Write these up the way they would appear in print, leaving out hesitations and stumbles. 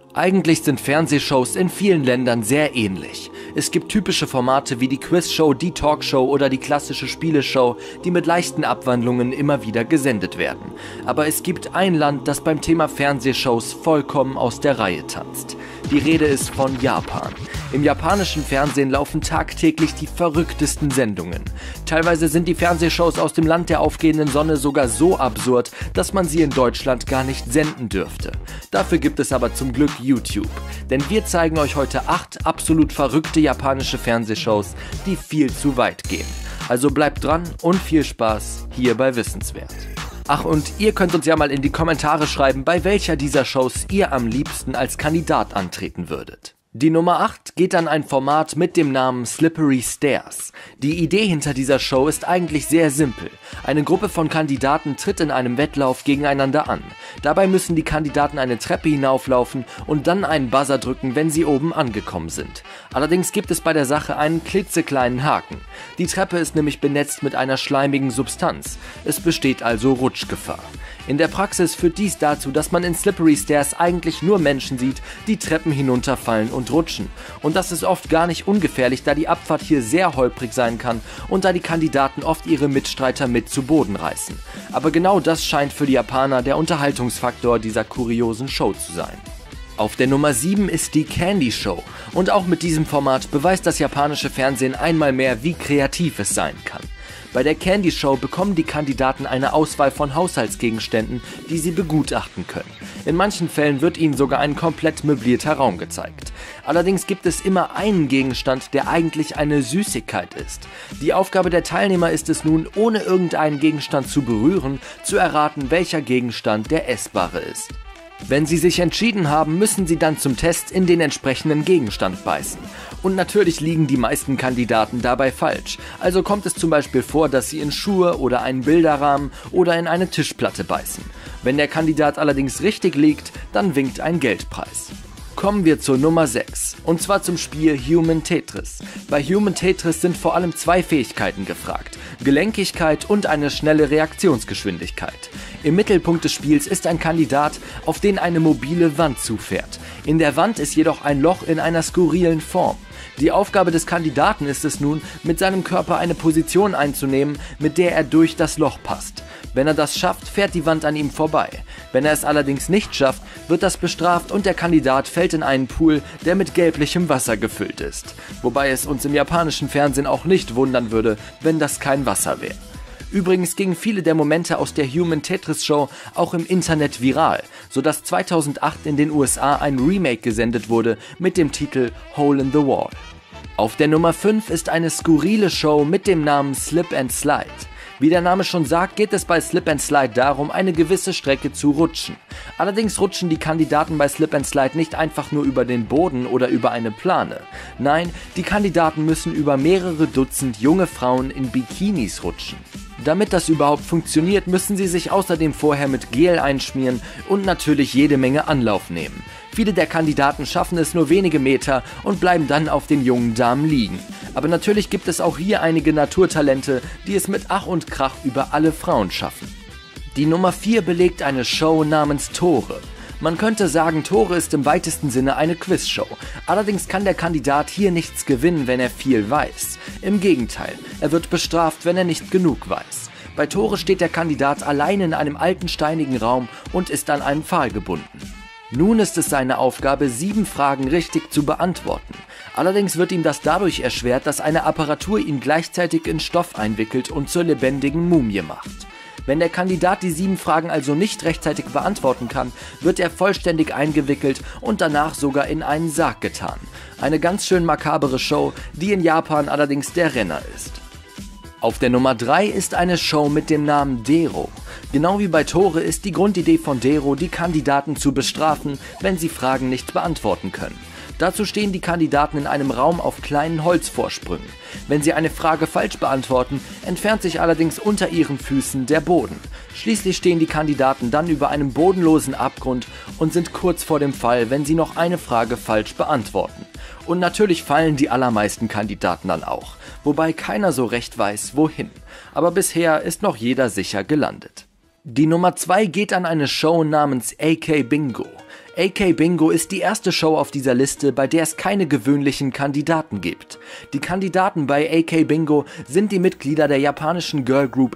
Eigentlich sind Fernsehshows in vielen Ländern sehr ähnlich. Es gibt typische Formate wie die Quizshow, die Talkshow oder die klassische Spieleshow, die mit leichten Abwandlungen immer wieder gesendet werden. Aber es gibt ein Land, das beim Thema Fernsehshows vollkommen aus der Reihe tanzt. Die Rede ist von Japan. Im japanischen Fernsehen laufen tagtäglich die verrücktesten Sendungen. Teilweise sind die Fernsehshows aus dem Land der aufgehenden Sonne sogar so absurd, dass man sie in Deutschland gar nicht senden dürfte. Dafür gibt es aber zum Glück YouTube. Denn wir zeigen euch heute 8 absolut verrückte japanische Fernsehshows, die viel zu weit gehen. Also bleibt dran und viel Spaß hier bei Wissenswert. Ach, und ihr könnt uns ja mal in die Kommentare schreiben, bei welcher dieser Shows ihr am liebsten als Kandidat antreten würdet. Die Nummer 8 geht an ein Format mit dem Namen Slippery Stairs. Die Idee hinter dieser Show ist eigentlich sehr simpel. Eine Gruppe von Kandidaten tritt in einem Wettlauf gegeneinander an. Dabei müssen die Kandidaten eine Treppe hinauflaufen und dann einen Buzzer drücken, wenn sie oben angekommen sind. Allerdings gibt es bei der Sache einen klitzekleinen Haken. Die Treppe ist nämlich benetzt mit einer schleimigen Substanz. Es besteht also Rutschgefahr. In der Praxis führt dies dazu, dass man in Slippery Stairs eigentlich nur Menschen sieht, die Treppen hinunterfallen und rutschen. Und das ist oft gar nicht ungefährlich, da die Abfahrt hier sehr holprig sein kann und da die Kandidaten oft ihre Mitstreiter mit zu Boden reißen. Aber genau das scheint für die Japaner der Unterhaltungsfaktor dieser kuriosen Show zu sein. Auf der Nummer 7 ist die Candy Show. Und auch mit diesem Format beweist das japanische Fernsehen einmal mehr, wie kreativ es sein kann. Bei der Candy Show bekommen die Kandidaten eine Auswahl von Haushaltsgegenständen, die sie begutachten können. In manchen Fällen wird ihnen sogar ein komplett möblierter Raum gezeigt. Allerdings gibt es immer einen Gegenstand, der eigentlich eine Süßigkeit ist. Die Aufgabe der Teilnehmer ist es nun, ohne irgendeinen Gegenstand zu berühren, zu erraten, welcher Gegenstand der essbare ist. Wenn sie sich entschieden haben, müssen sie dann zum Test in den entsprechenden Gegenstand beißen. Und natürlich liegen die meisten Kandidaten dabei falsch. Also kommt es zum Beispiel vor, dass sie in Schuhe oder einen Bilderrahmen oder in eine Tischplatte beißen. Wenn der Kandidat allerdings richtig liegt, dann winkt ein Geldpreis. Kommen wir zur Nummer 6, und zwar zum Spiel Human Tetris. Bei Human Tetris sind vor allem 2 Fähigkeiten gefragt: Gelenkigkeit und eine schnelle Reaktionsgeschwindigkeit. Im Mittelpunkt des Spiels ist ein Kandidat, auf den eine mobile Wand zufährt. In der Wand ist jedoch ein Loch in einer skurrilen Form. Die Aufgabe des Kandidaten ist es nun, mit seinem Körper eine Position einzunehmen, mit der er durch das Loch passt. Wenn er das schafft, fährt die Wand an ihm vorbei. Wenn er es allerdings nicht schafft, wird das bestraft und der Kandidat fällt in einen Pool, der mit gelblichem Wasser gefüllt ist. Wobei es uns im japanischen Fernsehen auch nicht wundern würde, wenn das kein Wasser wäre. Übrigens gingen viele der Momente aus der Human Tetris Show auch im Internet viral, sodass 2008 in den USA ein Remake gesendet wurde mit dem Titel Hole in the Wall. Auf der Nummer 5 ist eine skurrile Show mit dem Namen Slip and Slide. Wie der Name schon sagt, geht es bei Slip and Slide darum, eine gewisse Strecke zu rutschen. Allerdings rutschen die Kandidaten bei Slip and Slide nicht einfach nur über den Boden oder über eine Plane. Nein, die Kandidaten müssen über mehrere Dutzend junge Frauen in Bikinis rutschen. Damit das überhaupt funktioniert, müssen sie sich außerdem vorher mit Gel einschmieren und natürlich jede Menge Anlauf nehmen. Viele der Kandidaten schaffen es nur wenige Meter und bleiben dann auf den jungen Damen liegen. Aber natürlich gibt es auch hier einige Naturtalente, die es mit Ach und Krach über alle Frauen schaffen. Die Nummer 4 belegt eine Show namens Tore. Man könnte sagen, Tore ist im weitesten Sinne eine Quizshow. Allerdings kann der Kandidat hier nichts gewinnen, wenn er viel weiß. Im Gegenteil, er wird bestraft, wenn er nicht genug weiß. Bei Tore steht der Kandidat allein in einem alten steinigen Raum und ist an einen Pfahl gebunden. Nun ist es seine Aufgabe, 7 Fragen richtig zu beantworten. Allerdings wird ihm das dadurch erschwert, dass eine Apparatur ihn gleichzeitig in Stoff einwickelt und zur lebendigen Mumie macht. Wenn der Kandidat die 7 Fragen also nicht rechtzeitig beantworten kann, wird er vollständig eingewickelt und danach sogar in einen Sarg getan. Eine ganz schön makabere Show, die in Japan allerdings der Renner ist. Auf der Nummer 3 ist eine Show mit dem Namen Dero. Genau wie bei Tore ist die Grundidee von Dero, die Kandidaten zu bestrafen, wenn sie Fragen nicht beantworten können. Dazu stehen die Kandidaten in einem Raum auf kleinen Holzvorsprüngen. Wenn sie eine Frage falsch beantworten, entfernt sich allerdings unter ihren Füßen der Boden. Schließlich stehen die Kandidaten dann über einem bodenlosen Abgrund und sind kurz vor dem Fall, wenn sie noch eine Frage falsch beantworten. Und natürlich fallen die allermeisten Kandidaten dann auch, wobei keiner so recht weiß, wohin. Aber bisher ist noch jeder sicher gelandet. Die Nummer 2 geht an eine Show namens AK Bingo. AK Bingo ist die erste Show auf dieser Liste, bei der es keine gewöhnlichen Kandidaten gibt. Die Kandidaten bei AK Bingo sind die Mitglieder der japanischen Girlgroup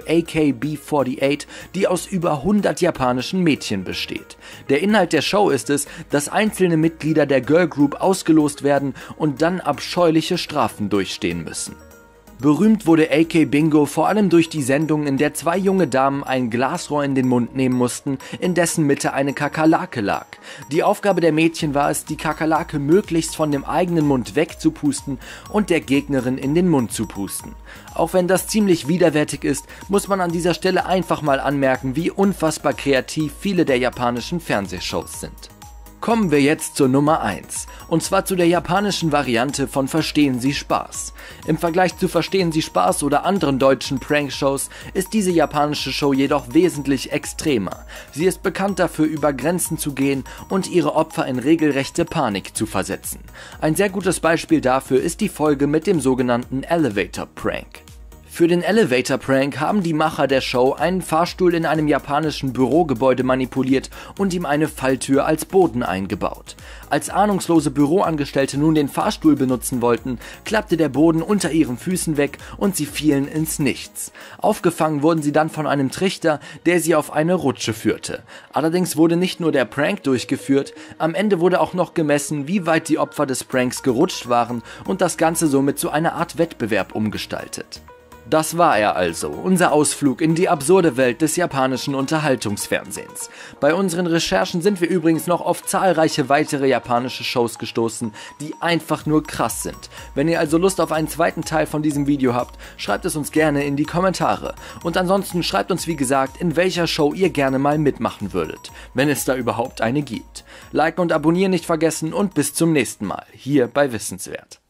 AKB48, die aus über 100 japanischen Mädchen besteht. Der Inhalt der Show ist es, dass einzelne Mitglieder der Girlgroup ausgelost werden und dann abscheuliche Strafen durchstehen müssen. Berühmt wurde AK Bingo vor allem durch die Sendung, in der zwei junge Damen ein Glasrohr in den Mund nehmen mussten, in dessen Mitte eine Kakerlake lag. Die Aufgabe der Mädchen war es, die Kakerlake möglichst von dem eigenen Mund wegzupusten und der Gegnerin in den Mund zu pusten. Auch wenn das ziemlich widerwärtig ist, muss man an dieser Stelle einfach mal anmerken, wie unfassbar kreativ viele der japanischen Fernsehshows sind. Kommen wir jetzt zur Nummer 1, und zwar zu der japanischen Variante von Verstehen Sie Spaß. Im Vergleich zu Verstehen Sie Spaß oder anderen deutschen Prankshows ist diese japanische Show jedoch wesentlich extremer. Sie ist bekannt dafür, über Grenzen zu gehen und ihre Opfer in regelrechte Panik zu versetzen. Ein sehr gutes Beispiel dafür ist die Folge mit dem sogenannten Elevator Prank. Für den Elevator Prank haben die Macher der Show einen Fahrstuhl in einem japanischen Bürogebäude manipuliert und ihm eine Falltür als Boden eingebaut. Als ahnungslose Büroangestellte nun den Fahrstuhl benutzen wollten, klappte der Boden unter ihren Füßen weg und sie fielen ins Nichts. Aufgefangen wurden sie dann von einem Trichter, der sie auf eine Rutsche führte. Allerdings wurde nicht nur der Prank durchgeführt, am Ende wurde auch noch gemessen, wie weit die Opfer des Pranks gerutscht waren und das Ganze somit zu einer Art Wettbewerb umgestaltet. Das war er also, unser Ausflug in die absurde Welt des japanischen Unterhaltungsfernsehens. Bei unseren Recherchen sind wir übrigens noch auf zahlreiche weitere japanische Shows gestoßen, die einfach nur krass sind. Wenn ihr also Lust auf einen zweiten Teil von diesem Video habt, schreibt es uns gerne in die Kommentare. Und ansonsten schreibt uns wie gesagt, in welcher Show ihr gerne mal mitmachen würdet, wenn es da überhaupt eine gibt. Liken und abonnieren nicht vergessen und bis zum nächsten Mal, hier bei Wissenswert.